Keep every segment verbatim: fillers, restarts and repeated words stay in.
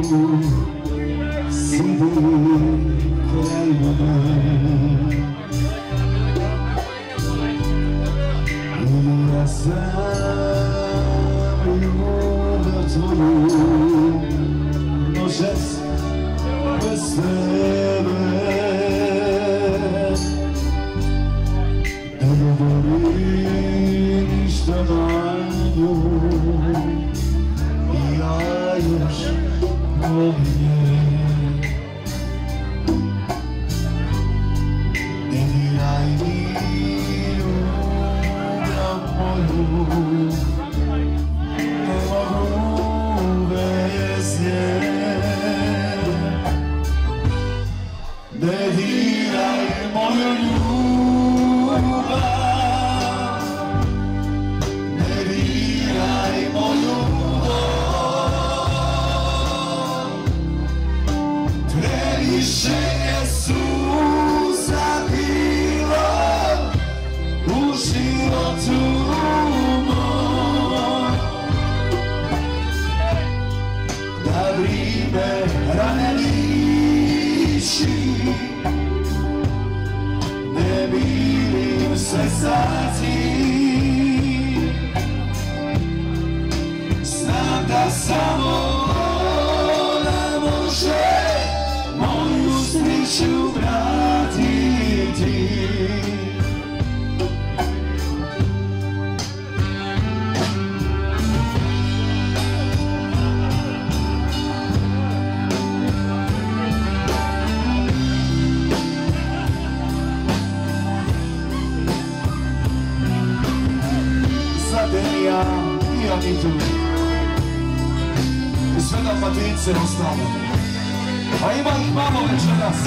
sidi kraj mene. I ja sam ljubav tvoju noćas bez tebe. Ne govori ništa na nju, ja još volim je. Ne diraj mi ljubav moju, ne mogu bez nje. Ne diraj moju ljubav, ne diraj moju bol. Previše je suza bilo u životu moj, da vrime rane liši. Ne mirim se za ti, znam da samo ona može moju sreću vratiti. Ja i Anitu i sve dalmatince ostale, a ima ih malo večeras.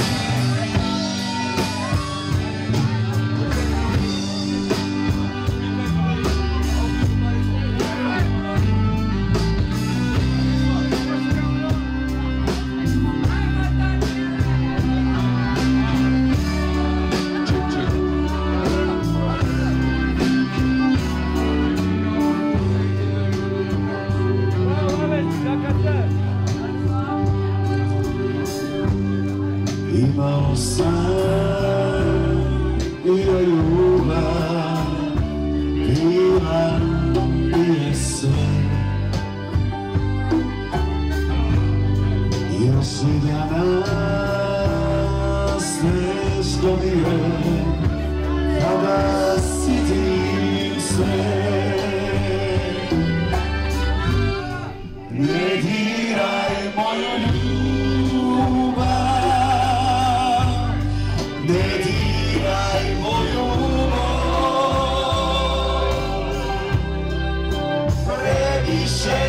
Imao sam i ljubav, bila je sve. Još i danas teško mi je kada sjetim sve. Ne diraj moju ljubav, ne diraj moju bol. Previše